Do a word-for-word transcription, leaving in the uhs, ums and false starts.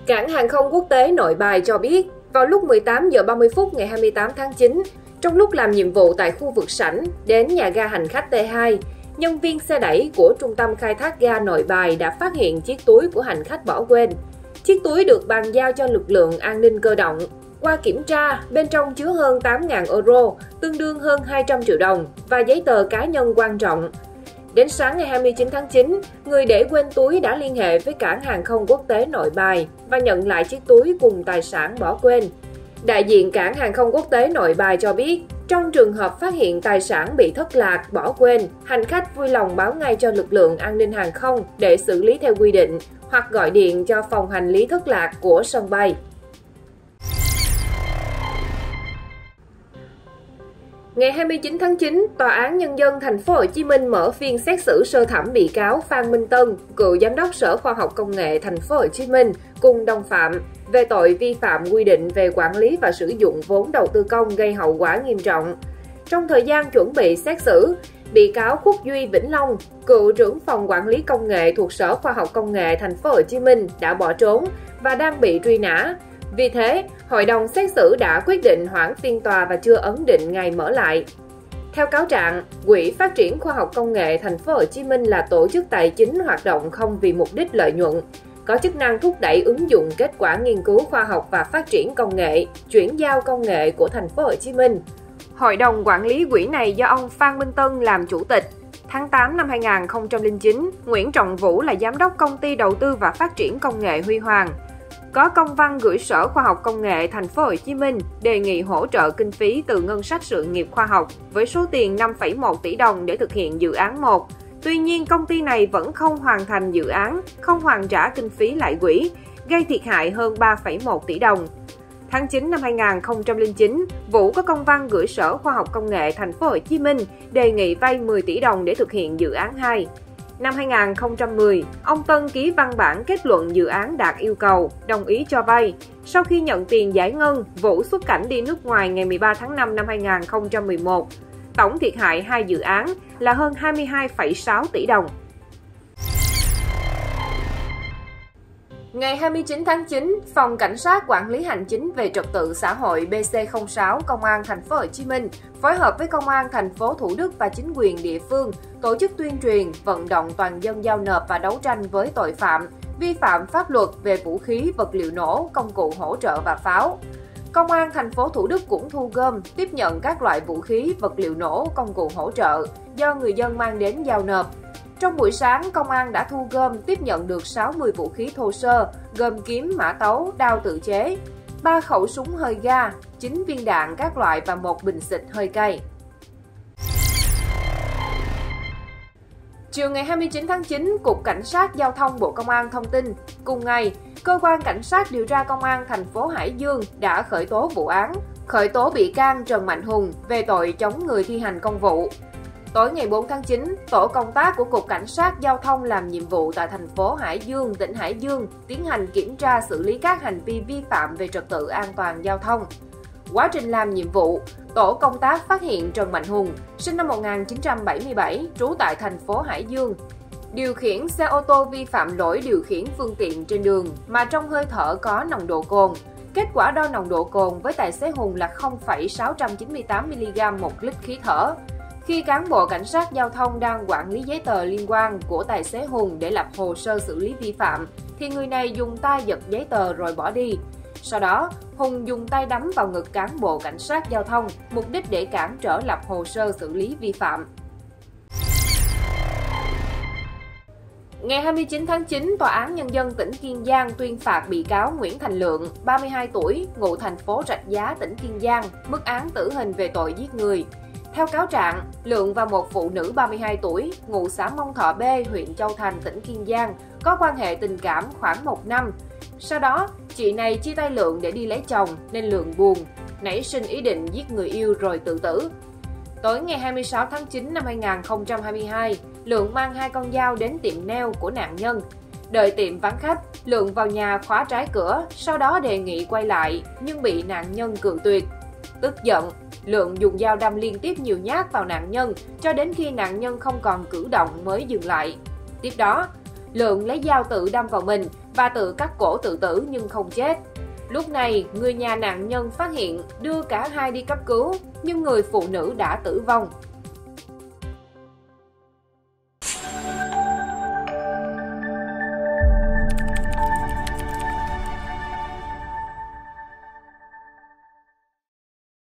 Cảng hàng không quốc tế Nội Bài cho biết, vào lúc mười tám giờ ba mươi phút ngày hai mươi tám tháng chín, trong lúc làm nhiệm vụ tại khu vực sảnh đến nhà ga hành khách T hai, nhân viên xe đẩy của Trung tâm Khai thác ga Nội Bài đã phát hiện chiếc túi của hành khách bỏ quên. Chiếc túi được bàn giao cho lực lượng an ninh cơ động. Qua kiểm tra, bên trong chứa hơn tám nghìn euro, tương đương hơn hai trăm triệu đồng, và giấy tờ cá nhân quan trọng. Đến sáng ngày hai mươi chín tháng chín, người để quên túi đã liên hệ với cảng hàng không quốc tế Nội Bài và nhận lại chiếc túi cùng tài sản bỏ quên. Đại diện cảng hàng không quốc tế Nội Bài cho biết, trong trường hợp phát hiện tài sản bị thất lạc, bỏ quên, hành khách vui lòng báo ngay cho lực lượng an ninh hàng không để xử lý theo quy định, hoặc gọi điện cho phòng hành lý thất lạc của sân bay. Ngày hai mươi chín tháng chín, Tòa án Nhân dân Thành phố Hồ Chí Minh mở phiên xét xử sơ thẩm bị cáo Phan Minh Tân, cựu giám đốc Sở Khoa học Công nghệ Thành phố Hồ Chí Minh cùng đồng phạm về tội vi phạm quy định về quản lý và sử dụng vốn đầu tư công gây hậu quả nghiêm trọng. Trong thời gian chuẩn bị xét xử, bị cáo Khuất Duy Vĩnh Long, cựu trưởng phòng quản lý công nghệ thuộc Sở Khoa học Công nghệ Thành phố Hồ Chí Minh đã bỏ trốn và đang bị truy nã. Vì thế, Hội đồng xét xử đã quyết định hoãn phiên tòa và chưa ấn định ngày mở lại. Theo cáo trạng, Quỹ Phát triển Khoa học Công nghệ Thành phố Hồ Chí Minh là tổ chức tài chính hoạt động không vì mục đích lợi nhuận, có chức năng thúc đẩy ứng dụng kết quả nghiên cứu khoa học và phát triển công nghệ, chuyển giao công nghệ của Thành phố Hồ Chí Minh. Hội đồng quản lý quỹ này do ông Phan Minh Tân làm chủ tịch. Tháng tám năm hai nghìn không trăm lẻ chín, Nguyễn Trọng Vũ là giám đốc công ty đầu tư và phát triển công nghệ Huy Hoàng. Có công văn gửi Sở Khoa học Công nghệ Thành phố Hồ Chí Minh đề nghị hỗ trợ kinh phí từ ngân sách sự nghiệp khoa học với số tiền năm phẩy một tỷ đồng để thực hiện dự án một. Tuy nhiên, công ty này vẫn không hoàn thành dự án, không hoàn trả kinh phí lại quỹ, gây thiệt hại hơn ba phẩy một tỷ đồng. Tháng chín năm hai nghìn không trăm lẻ chín, Vũ có công văn gửi Sở Khoa học Công nghệ Thành phố Hồ Chí Minh đề nghị vay mười tỷ đồng để thực hiện dự án hai. Năm hai nghìn không trăm mười, ông Tân ký văn bản kết luận dự án đạt yêu cầu, đồng ý cho vay. Sau khi nhận tiền giải ngân, Vũ xuất cảnh đi nước ngoài ngày mười ba tháng năm năm hai nghìn không trăm mười một. Tổng thiệt hại hai dự án là hơn hai mươi hai phẩy sáu tỷ đồng. Ngày hai mươi chín tháng chín, Phòng Cảnh sát Quản lý Hành chính về Trật tự xã hội B C không sáu Công an Thành phố Hồ Chí Minh phối hợp với Công an thành phố Thủ Đức và chính quyền địa phương tổ chức tuyên truyền, vận động toàn dân giao nộp và đấu tranh với tội phạm, vi phạm pháp luật về vũ khí, vật liệu nổ, công cụ hỗ trợ và pháo. Công an thành phố Thủ Đức cũng thu gom, tiếp nhận các loại vũ khí, vật liệu nổ, công cụ hỗ trợ do người dân mang đến giao nộp. Trong buổi sáng, công an đã thu gom tiếp nhận được sáu mươi vũ khí thô sơ, gồm kiếm, mã tấu, đao tự chế, ba khẩu súng hơi ga, chín viên đạn các loại và một bình xịt hơi cay. Chiều ngày hai mươi chín tháng chín, Cục Cảnh sát Giao thông Bộ Công an thông tin, cùng ngày, Cơ quan Cảnh sát điều tra Công an thành phố Hải Dương đã khởi tố vụ án, khởi tố bị can Trần Mạnh Hùng về tội chống người thi hành công vụ. Tối ngày bốn tháng chín, tổ công tác của Cục Cảnh sát Giao thông làm nhiệm vụ tại thành phố Hải Dương, tỉnh Hải Dương, tiến hành kiểm tra xử lý các hành vi vi phạm về trật tự an toàn giao thông. Quá trình làm nhiệm vụ, tổ công tác phát hiện Trần Mạnh Hùng, sinh năm một nghìn chín trăm bảy mươi bảy, trú tại thành phố Hải Dương, điều khiển xe ô tô vi phạm lỗi điều khiển phương tiện trên đường mà trong hơi thở có nồng độ cồn. Kết quả đo nồng độ cồn với tài xế Hùng là không phẩy sáu trăm chín mươi tám mi-li-gam một lít khí thở. Khi cán bộ cảnh sát giao thông đang quản lý giấy tờ liên quan của tài xế Hùng để lập hồ sơ xử lý vi phạm, thì người này dùng tay giật giấy tờ rồi bỏ đi. Sau đó, Hùng dùng tay đấm vào ngực cán bộ cảnh sát giao thông, mục đích để cản trở lập hồ sơ xử lý vi phạm. Ngày hai mươi chín tháng chín, Tòa án Nhân dân tỉnh Kiên Giang tuyên phạt bị cáo Nguyễn Thành Lượng, ba mươi hai tuổi, ngụ thành phố Rạch Giá, tỉnh Kiên Giang, mức án tử hình về tội giết người. Theo cáo trạng, Lượng và một phụ nữ ba mươi hai tuổi, ngụ xã Mông Thọ B, huyện Châu Thành, tỉnh Kiên Giang, có quan hệ tình cảm khoảng một năm. Sau đó, chị này chia tay Lượng để đi lấy chồng nên Lượng buồn, nảy sinh ý định giết người yêu rồi tự tử. Tối ngày hai mươi sáu tháng chín năm hai nghìn không trăm hai mươi hai, Lượng mang hai con dao đến tiệm nail của nạn nhân. Đợi tiệm vắng khách, Lượng vào nhà khóa trái cửa, sau đó đề nghị quay lại, nhưng bị nạn nhân cự tuyệt. Tức giận, Lượng dùng dao đâm liên tiếp nhiều nhát vào nạn nhân, cho đến khi nạn nhân không còn cử động mới dừng lại. Tiếp đó, Lượng lấy dao tự đâm vào mình và tự cắt cổ tự tử nhưng không chết. Lúc này, người nhà nạn nhân phát hiện đưa cả hai đi cấp cứu, nhưng người phụ nữ đã tử vong.